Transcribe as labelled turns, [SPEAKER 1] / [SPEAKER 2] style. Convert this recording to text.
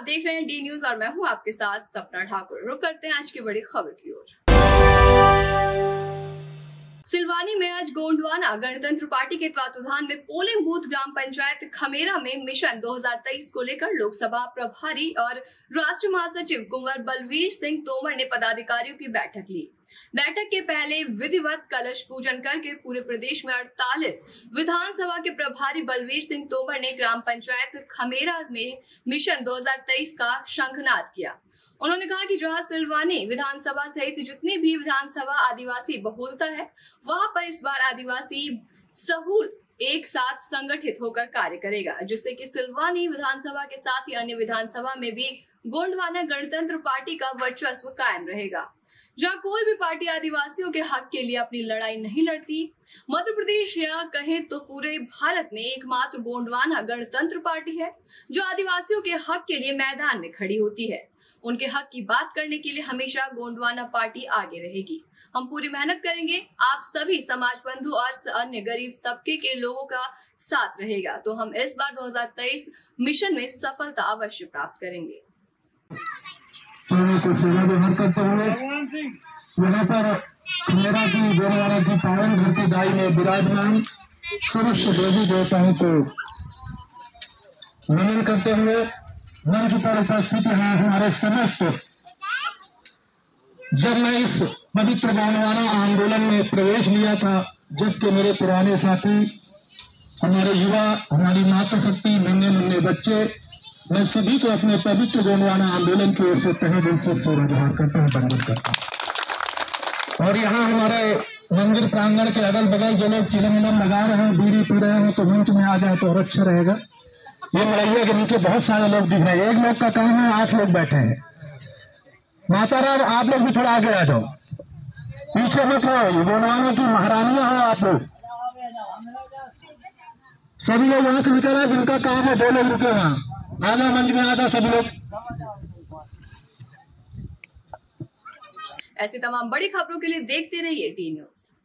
[SPEAKER 1] देख रहे हैं डी न्यूज और मैं हूं आपके साथ सपना ठाकुर। रुक करते हैं आज की बड़ी खबर की ओर। सिलवानी में आज गोंडवाना गणतंत्र पार्टी के तत्वावधान में पोलिंग बूथ ग्राम पंचायत खमेरा में मिशन 2023 को लेकर लोकसभा प्रभारी और राष्ट्रीय महासचिव कुंवर बलवीर सिंह तोमर ने पदाधिकारियों की बैठक ली। बैठक के पहले विधिवत कलश पूजन करके पूरे प्रदेश में 48 विधानसभा के प्रभारी बलवीर सिंह तोमर ने ग्राम पंचायत खमेरा में मिशन 2023 का शंखनाद किया। उन्होंने कहा कि जहां सिलवानी विधानसभा सहित जितनी भी विधानसभा आदिवासी बहुलता है, वहां पर इस बार आदिवासी सहूल एक साथ संगठित होकर कार्य करेगा, जिससे कि सिलवानी विधानसभा के साथ ही अन्य विधानसभा में भी गोंडवाना गणतंत्र पार्टी का वर्चस्व कायम रहेगा। जहां कोई भी पार्टी आदिवासियों के हक के लिए अपनी लड़ाई नहीं लड़ती, मध्य प्रदेश या कहें तो पूरे भारत में एकमात्र गोंडवाना गणतंत्र पार्टी है जो आदिवासियों के हक के लिए मैदान में खड़ी होती है। उनके हक की बात करने के लिए हमेशा गोंडवाना पार्टी आगे रहेगी। हम पूरी मेहनत करेंगे, आप सभी समाज बंधु और अन्य गरीब तबके के लोगों का साथ रहेगा, तो हम इस बार 2023 मिशन में सफलता अवश्य प्राप्त करेंगे।
[SPEAKER 2] को सेवा व्यवहार करते हुए यहाँ पर खमेरा की गोंडवाना की पावन धरती दाई में विराजमान समस्त देवी देवताओं को नमन करते हुए मंच पर उपस्थित हैं हमारे समस्त। जब मैं इस पवित्र गोंडवाना आंदोलन में प्रवेश लिया था, जबकि मेरे पुराने साथी, हमारे युवा, हमारी मातृशक्ति, नन्हे मुन्ने बच्चे, मैं सभी को अपने पवित्र गोंडवाना आंदोलन की ओर से तहे दिल से सेवाभार करता हूँ, वंदन करता हूँ। और यहाँ हमारे मंदिर प्रांगण के अगल बगल जो लोग चिलम विलम लगा रहे हैं, बीड़ी पी रहे हैं, तो मंच में आ जाए तो और अच्छा रहेगा। ये मड़ैया के नीचे बहुत सारे लोग दिख रहे हैं, एक लोग का काम है, 8 लोग बैठे हैं। माता राम, आप लोग भी थोड़ा आगे आ जाओ, पीछे मत हो, गोंडवाना की महारानियां हो आप लोग। सभी लोग वहां से निकल रहे, जिनका काम है 2 लोग रुके वहां, आधा मंच में आधा सभी लोग।
[SPEAKER 1] ऐसी तमाम बड़ी खबरों के लिए देखते रहिए डी न्यूज।